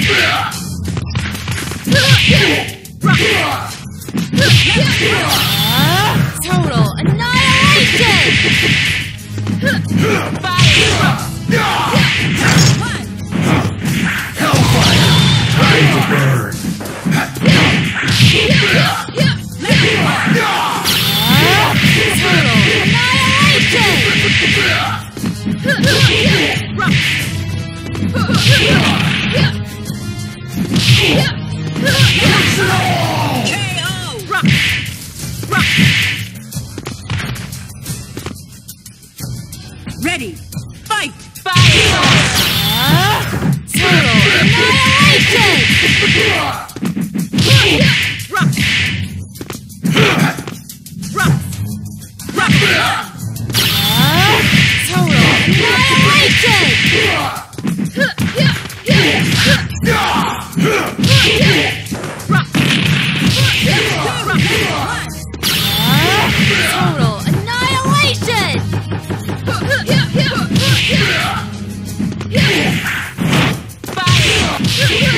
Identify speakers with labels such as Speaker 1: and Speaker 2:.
Speaker 1: Total annihilation!
Speaker 2: Hellfire! Time to burn!
Speaker 1: Total annihilation!
Speaker 3: Ready! Fight!
Speaker 1: Fire! Total annihilation! Total annihilation! Total annihilation! Fire!